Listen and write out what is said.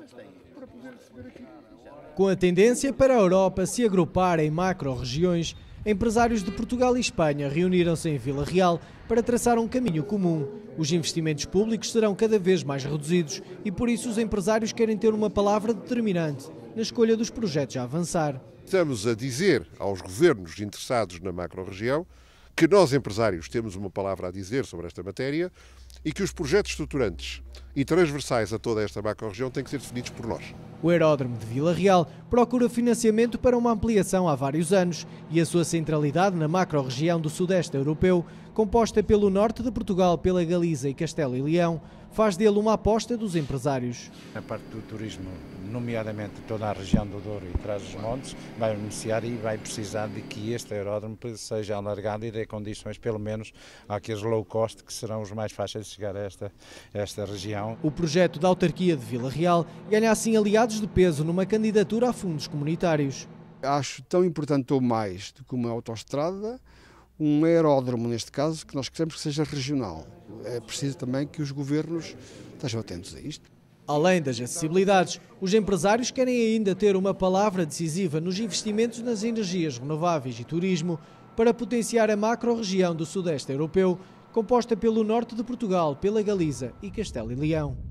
para poder receber aqui. Com a tendência para a Europa se agrupar em macro-regiões, empresários de Portugal e Espanha reuniram-se em Vila Real para traçar um caminho comum. Os investimentos públicos serão cada vez mais reduzidos e por isso os empresários querem ter uma palavra determinante na escolha dos projetos a avançar. Estamos a dizer aos governos interessados na macro-região que nós, empresários, temos uma palavra a dizer sobre esta matéria e que os projetos estruturantes e transversais a toda esta macro-região têm que ser definidos por nós. O aeródromo de Vila Real procura financiamento para uma ampliação há vários anos e a sua centralidade na macro-região do Sudeste Europeu, composta pelo norte de Portugal, pela Galiza e Castelo e Leão, faz dele uma aposta dos empresários. A parte do turismo, nomeadamente toda a região do Douro e Trás-os-Montes, vai beneficiar e vai precisar de que este aeródromo seja alargado e dê condições, pelo menos, àqueles low cost que serão os mais fáceis de chegar a esta região. O projeto da autarquia de Vila Real ganha assim aliados de peso numa candidatura a fundos comunitários. Acho tão importante ou mais do que uma autoestrada, um aeródromo, neste caso, que nós queremos que seja regional. É preciso também que os governos estejam atentos a isto. Além das acessibilidades, os empresários querem ainda ter uma palavra decisiva nos investimentos nas energias renováveis e turismo para potenciar a macro-região do Sudeste Europeu, composta pelo norte de Portugal, pela Galiza e Castelo e Leão.